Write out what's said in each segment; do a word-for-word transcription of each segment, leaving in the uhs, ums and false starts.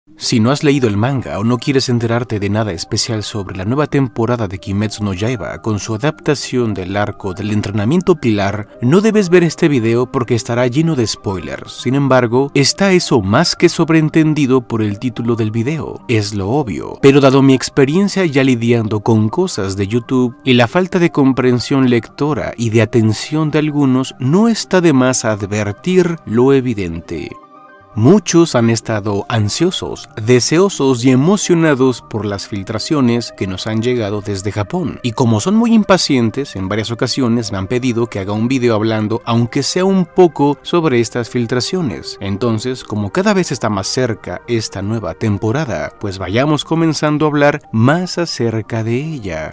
Si no has leído el manga o no quieres enterarte de nada especial sobre la nueva temporada de Kimetsu no Yaiba con su adaptación del arco del entrenamiento pilar, no debes ver este video porque estará lleno de spoilers. Sin embargo, está eso más que sobreentendido por el título del video, es lo obvio. Pero dado mi experiencia ya lidiando con cosas de YouTube y la falta de comprensión lectora y de atención de algunos, no está de más advertir lo evidente. Muchos han estado ansiosos, deseosos y emocionados por las filtraciones que nos han llegado desde Japón. Y como son muy impacientes, en varias ocasiones me han pedido que haga un video hablando, aunque sea un poco, sobre estas filtraciones. Entonces, como cada vez está más cerca esta nueva temporada, pues vayamos comenzando a hablar más acerca de ella.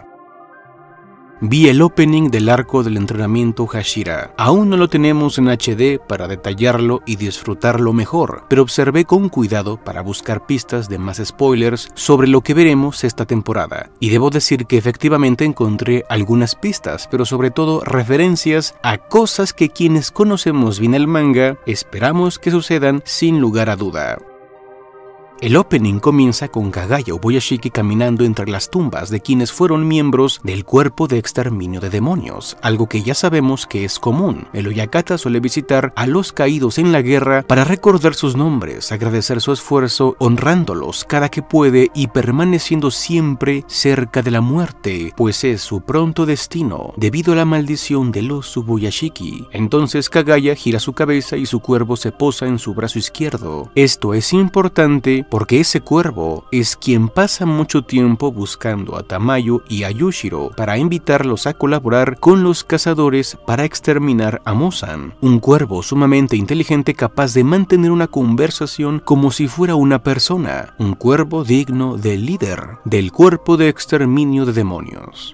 Vi el opening del arco del entrenamiento Hashira. Aún no lo tenemos en H D para detallarlo y disfrutarlo mejor, pero observé con cuidado para buscar pistas de más spoilers sobre lo que veremos esta temporada. Y debo decir que efectivamente encontré algunas pistas, pero sobre todo referencias a cosas que quienes conocemos bien el manga esperamos que sucedan sin lugar a duda. El opening comienza con Kagaya Oboyashiki caminando entre las tumbas de quienes fueron miembros del cuerpo de exterminio de demonios, algo que ya sabemos que es común. El Oyakata suele visitar a los caídos en la guerra para recordar sus nombres, agradecer su esfuerzo, honrándolos cada que puede y permaneciendo siempre cerca de la muerte, pues es su pronto destino, debido a la maldición de los Oboyashiki. Entonces Kagaya gira su cabeza y su cuervo se posa en su brazo izquierdo. Esto es importante porque ese cuervo es quien pasa mucho tiempo buscando a Tamayo y a Yushiro para invitarlos a colaborar con los cazadores para exterminar a Muzan, un cuervo sumamente inteligente capaz de mantener una conversación como si fuera una persona, un cuervo digno del líder del cuerpo de exterminio de demonios.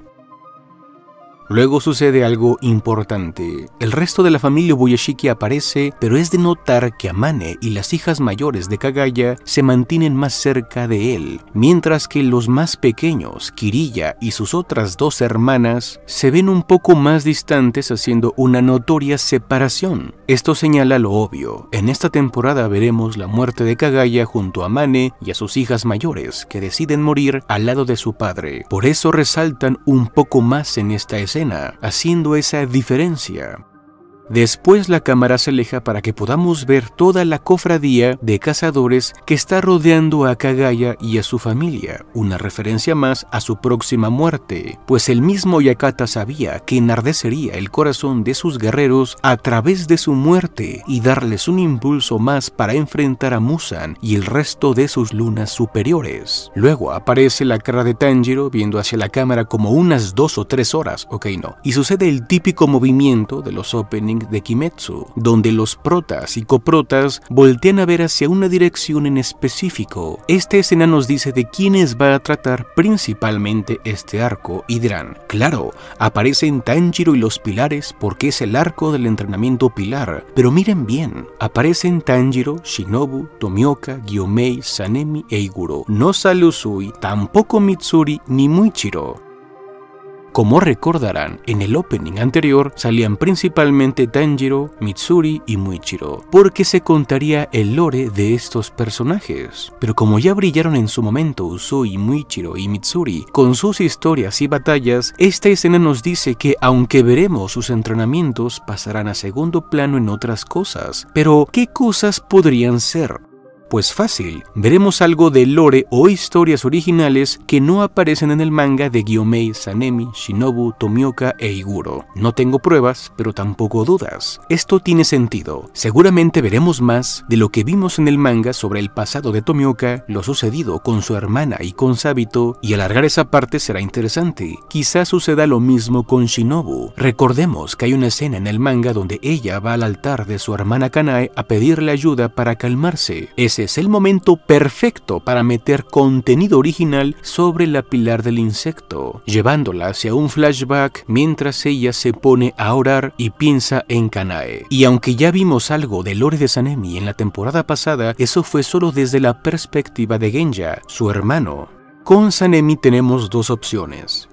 Luego sucede algo importante. El resto de la familia Oboyashiki aparece, pero es de notar que Amane y las hijas mayores de Kagaya se mantienen más cerca de él, mientras que los más pequeños, Kiriya y sus otras dos hermanas, se ven un poco más distantes, haciendo una notoria separación. Esto señala lo obvio. En esta temporada veremos la muerte de Kagaya junto a Amane y a sus hijas mayores, que deciden morir al lado de su padre. Por eso resaltan un poco más en esta escena, haciendo esa diferencia. Después la cámara se aleja para que podamos ver toda la cofradía de cazadores que está rodeando a Kagaya y a su familia, una referencia más a su próxima muerte, pues el mismo Oyakata sabía que enardecería el corazón de sus guerreros a través de su muerte y darles un impulso más para enfrentar a Muzan y el resto de sus lunas superiores. Luego aparece la cara de Tanjiro viendo hacia la cámara como unas dos o tres horas, ok no, y sucede el típico movimiento de los openings de Kimetsu, donde los protas y coprotas voltean a ver hacia una dirección en específico. Esta escena nos dice de quiénes va a tratar principalmente este arco y dirán, claro, aparecen Tanjiro y los pilares porque es el arco del entrenamiento pilar, pero miren bien, aparecen Tanjiro, Shinobu, Tomioka, Gyomei, Sanemi e Iguro. No sale Usui, tampoco Mitsuri ni Muichiro. Como recordarán, en el opening anterior salían principalmente Tanjiro, Mitsuri y Muichiro, porque se contaría el lore de estos personajes. Pero como ya brillaron en su momento Usui, Muichiro y Mitsuri con sus historias y batallas, esta escena nos dice que aunque veremos sus entrenamientos, pasarán a segundo plano en otras cosas. Pero, ¿qué cosas podrían ser? Pues fácil, veremos algo de lore o historias originales que no aparecen en el manga de Gyomei, Sanemi, Shinobu, Tomioka e Iguro. No tengo pruebas, pero tampoco dudas. Esto tiene sentido. Seguramente veremos más de lo que vimos en el manga sobre el pasado de Tomioka, lo sucedido con su hermana y con Sabito, y alargar esa parte será interesante. Quizás suceda lo mismo con Shinobu. Recordemos que hay una escena en el manga donde ella va al altar de su hermana Kanae a pedirle ayuda para calmarse. Ese es el momento perfecto para meter contenido original sobre la pilar del insecto, llevándola hacia un flashback mientras ella se pone a orar y piensa en Kanae. Y aunque ya vimos algo del lore de Sanemi en la temporada pasada, eso fue solo desde la perspectiva de Genya, su hermano. Con Sanemi tenemos dos opciones.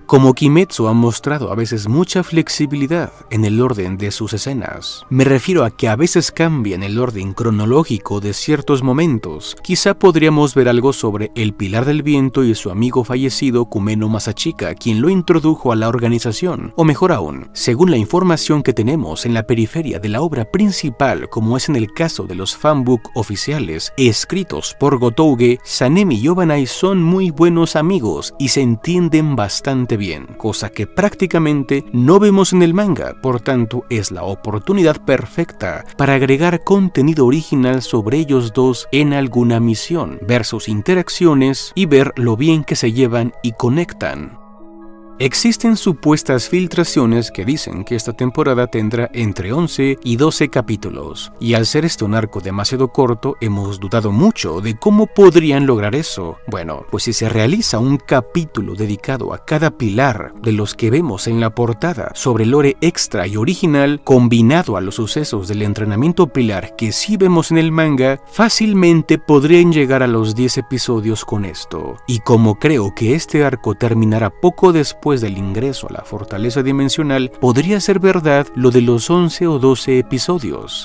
Como Kimetsu ha mostrado a veces mucha flexibilidad en el orden de sus escenas. Me refiero a que a veces cambian el orden cronológico de ciertos momentos. Quizá podríamos ver algo sobre el Pilar del Viento y su amigo fallecido Kumeno Masachika, quien lo introdujo a la organización. O mejor aún, según la información que tenemos en la periferia de la obra principal, como es en el caso de los fanbook oficiales escritos por Gotouge, Sanemi y Obanai son muy buenos amigos y se entienden bastante bien, cosa que prácticamente no vemos en el manga. Por tanto, es la oportunidad perfecta para agregar contenido original sobre ellos dos en alguna misión, ver sus interacciones y ver lo bien que se llevan y conectan. Existen supuestas filtraciones que dicen que esta temporada tendrá entre once y doce capítulos, y al ser este un arco demasiado corto, hemos dudado mucho de cómo podrían lograr eso. Bueno, pues si se realiza un capítulo dedicado a cada pilar de los que vemos en la portada, sobre lore extra y original, combinado a los sucesos del entrenamiento pilar que sí vemos en el manga, fácilmente podrían llegar a los diez episodios con esto. Y como creo que este arco terminará poco después del ingreso a la fortaleza dimensional, podría ser verdad lo de los once o doce episodios.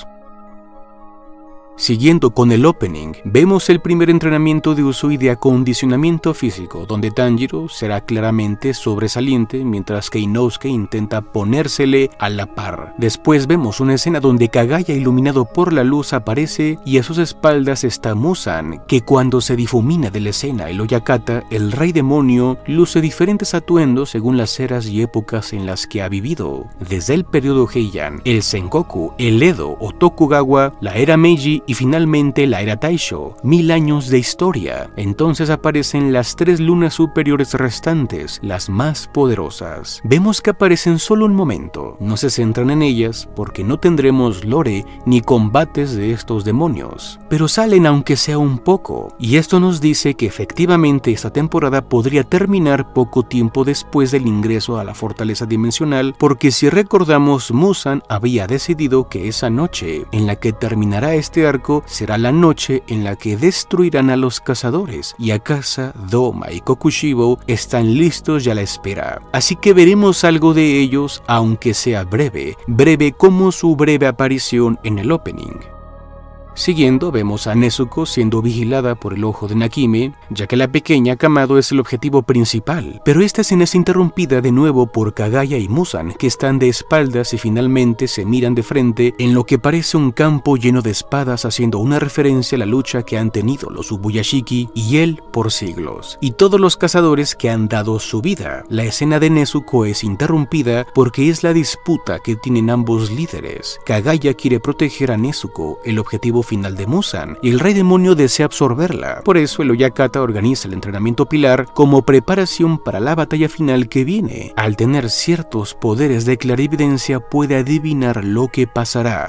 Siguiendo con el opening, vemos el primer entrenamiento de Uzui de acondicionamiento físico, donde Tanjiro será claramente sobresaliente, mientras que Inosuke intenta ponérsele a la par. Después vemos una escena donde Kagaya, iluminado por la luz, aparece y a sus espaldas está Muzan, que cuando se difumina de la escena el Oyakata, el rey demonio luce diferentes atuendos según las eras y épocas en las que ha vivido. Desde el periodo Heian, el Sengoku, el Edo o Tokugawa, la era Meiji y finalmente la era Taisho, mil años de historia. Entonces aparecen las tres lunas superiores restantes, las más poderosas. Vemos que aparecen solo un momento, no se centran en ellas porque no tendremos lore ni combates de estos demonios, pero salen aunque sea un poco, y esto nos dice que efectivamente esta temporada podría terminar poco tiempo después del ingreso a la fortaleza dimensional, porque si recordamos, Muzan había decidido que esa noche en la que terminará este arco será la noche en la que destruirán a los cazadores, y Akasa, Doma y Kokushibo están listos y a la espera. Así que veremos algo de ellos, aunque sea breve, breve como su breve aparición en el opening. Siguiendo, vemos a Nezuko siendo vigilada por el ojo de Nakime, ya que la pequeña Kamado es el objetivo principal, pero esta escena es interrumpida de nuevo por Kagaya y Muzan, que están de espaldas y finalmente se miran de frente en lo que parece un campo lleno de espadas, haciendo una referencia a la lucha que han tenido los Ubuyashiki y él por siglos, y todos los cazadores que han dado su vida. La escena de Nezuko es interrumpida porque es la disputa que tienen ambos líderes. Kagaya quiere proteger a Nezuko, el objetivo final de Muzan, y el rey demonio desea absorberla. Por eso el Oyakata organiza el entrenamiento pilar como preparación para la batalla final que viene. Al tener ciertos poderes de clarividencia, puede adivinar lo que pasará.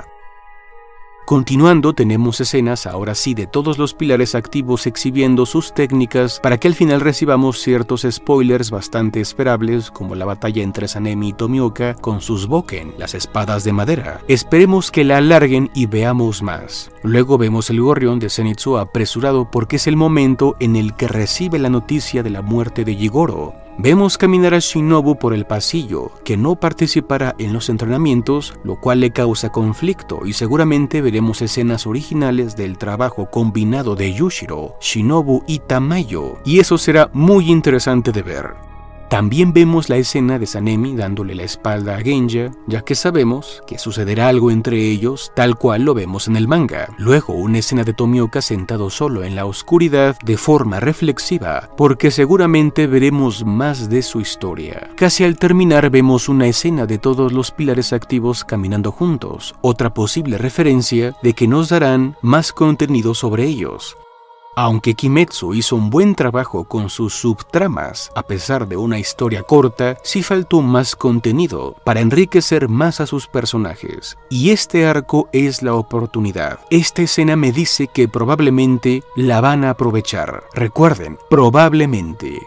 Continuando, tenemos escenas ahora sí de todos los pilares activos exhibiendo sus técnicas para que al final recibamos ciertos spoilers bastante esperables, como la batalla entre Sanemi y Tomioka con sus Boken, las espadas de madera. Esperemos que la alarguen y veamos más. Luego vemos el gorrión de Zenitsu apresurado porque es el momento en el que recibe la noticia de la muerte de Jigoro. Vemos caminar a Shinobu por el pasillo, que no participará en los entrenamientos, lo cual le causa conflicto, y seguramente veremos escenas originales del trabajo combinado de Yushiro, Shinobu y Tamayo, y eso será muy interesante de ver. También vemos la escena de Sanemi dándole la espalda a Genja, ya que sabemos que sucederá algo entre ellos tal cual lo vemos en el manga. Luego una escena de Tomioka sentado solo en la oscuridad de forma reflexiva, porque seguramente veremos más de su historia. Casi al terminar vemos una escena de todos los pilares activos caminando juntos, otra posible referencia de que nos darán más contenido sobre ellos. Aunque Kimetsu hizo un buen trabajo con sus subtramas, a pesar de una historia corta, sí faltó más contenido para enriquecer más a sus personajes. Y este arco es la oportunidad. Esta escena me dice que probablemente la van a aprovechar. Recuerden, probablemente.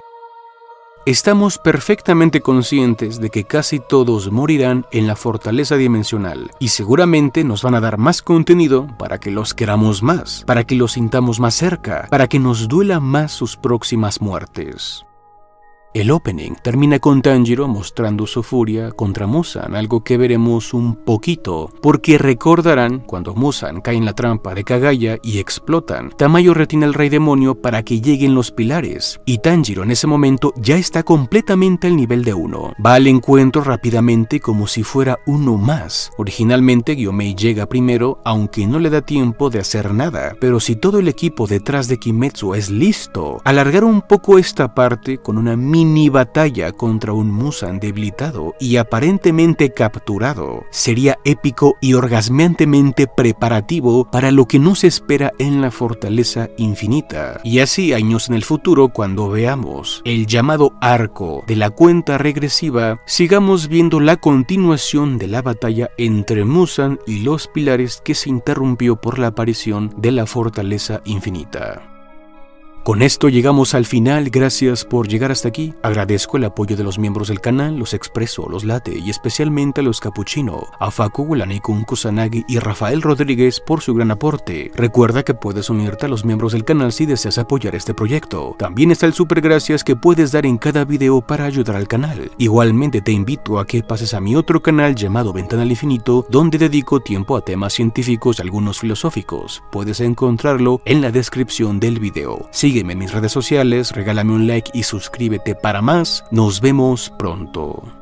Estamos perfectamente conscientes de que casi todos morirán en la fortaleza dimensional, y seguramente nos van a dar más contenido para que los queramos más, para que los sintamos más cerca, para que nos duela más sus próximas muertes. El opening termina con Tanjiro mostrando su furia contra Muzan, algo que veremos un poquito, porque recordarán cuando Muzan cae en la trampa de Kagaya y explotan, Tamayo retiene al rey demonio para que lleguen los pilares, y Tanjiro en ese momento ya está completamente al nivel de uno. Va al encuentro rápidamente como si fuera uno más. Originalmente Gyomei llega primero, aunque no le da tiempo de hacer nada, pero si todo el equipo detrás de Kimetsu es listo, alargar un poco esta parte con una mini batalla contra un Muzan debilitado y aparentemente capturado sería épico y orgasmeantemente preparativo para lo que nos espera en la Fortaleza Infinita. Y así años en el futuro, cuando veamos el llamado arco de la cuenta regresiva, sigamos viendo la continuación de la batalla entre Muzan y los pilares que se interrumpió por la aparición de la Fortaleza Infinita. Con esto llegamos al final, gracias por llegar hasta aquí. Agradezco el apoyo de los miembros del canal, los Expreso, los Late y especialmente a los Capuchino, a Faku, Lanikun, Kusanagi y Rafael Rodríguez por su gran aporte. Recuerda que puedes unirte a los miembros del canal si deseas apoyar este proyecto. También está el super gracias que puedes dar en cada video para ayudar al canal. Igualmente te invito a que pases a mi otro canal llamado Ventana al Infinito, donde dedico tiempo a temas científicos y algunos filosóficos. Puedes encontrarlo en la descripción del video. Sígueme en mis redes sociales, regálame un like y suscríbete para más. Nos vemos pronto.